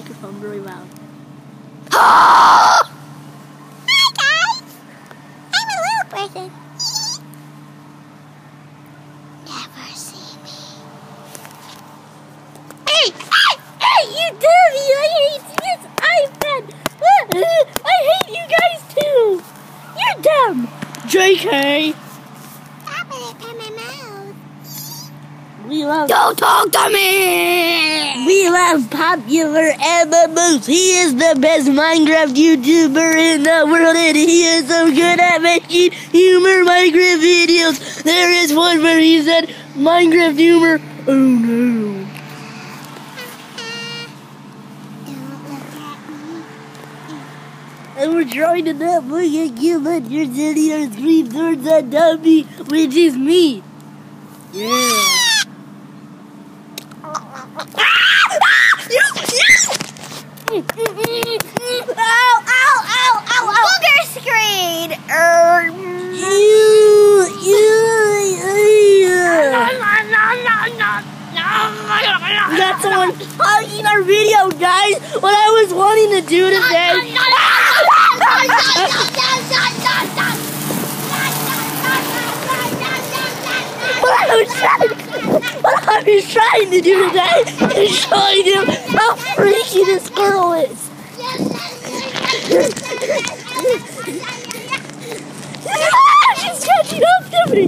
microphone really loud. Hi guys! I'm a little person. Never see me. Hey, you dummy! I hate this iPad! I hate you guys too! You're dumb! JK! Stop it from my mouth. Don't talk to me! We love popular MMOs. He is the best Minecraft YouTuber in the world, and he is so good at making humor Minecraft videos. There is one where he said, Minecraft humor, oh no. Don't look at me. And we're trying to not look at you, but you're sitting on screen towards that dummy, which is me. Yeah. Booger screen! We got someone hogging our video, guys. What I was wanting to do today. What I was trying to do today is showing him how freaky this girl is. She's catching up to me.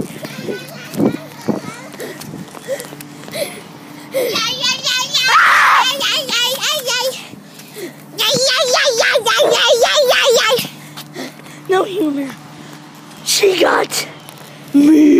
No humor. She got me.